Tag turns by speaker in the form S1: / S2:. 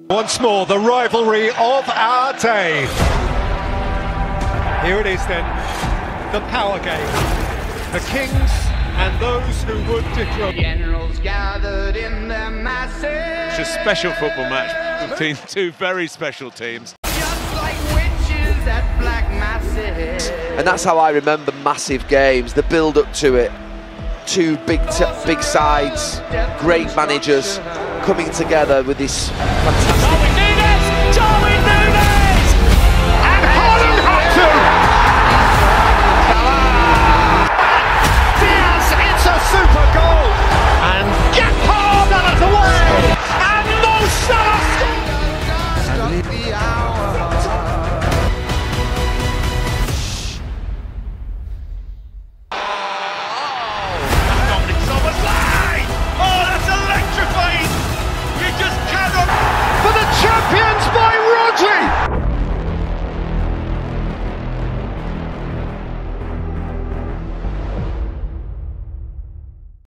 S1: Once more, the rivalry of our day. Here it is then, the power game. The kings and those who would dethrone.
S2: Generals gathered in their masses.
S3: It's a special football match between two very special teams.
S2: Just like witches at black masses.
S4: And that's how I remember massive games, the build-up to it. Two big sides, great managers coming together with this fantastic...